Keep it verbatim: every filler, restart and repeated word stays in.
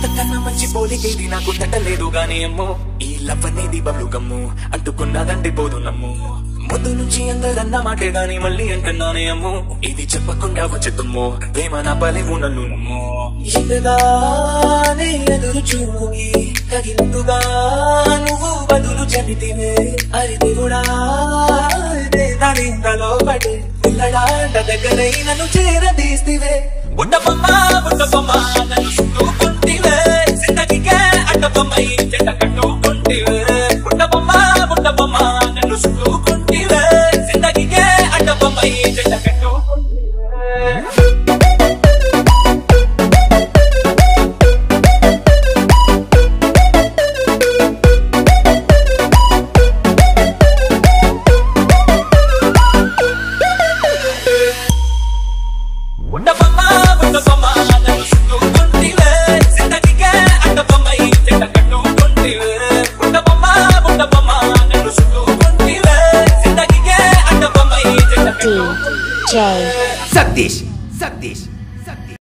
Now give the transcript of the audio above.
ఇంతకన్నా మంచి పోలికేది నాకు తట్టలేదు గానీ అమ్మో ఈ లవ్ అనేది బబ్లు గమ్ము అంటుకున్నదంటే పోదు నమ్ము ముందు నుంచి అందరన్న మాటే గాని మళ్ళీ అంటున్నానే అమ్ము ఇది చెప్పకుండా వచ్చేతుమ్మో ప్రేమ నా పలేవు నన్ను నమ్ము ఇంతగానే ఎదురు చూగి తగినట్టుగా నువ్వు బదులు చెబితివే అరి దేవుడా నాడింతలో పడి పిల్లడాంట దగ్గరై నన్ను చేరదీస్తివే బుట్టబొమ్మ బుట్టబొమ్మ నన్ను చుట్టుకుంటివే జిందగీకే అడ్డబొమ్మై జంట కట్టుకుంటివే బుట్టబొమ్మ బుట్టబొమ్మ నన్ను చుట్టుకుంటివే జిందగీకే అడ్డబొమ్మై జంట కట్టుకుంటివే Satish, Satish.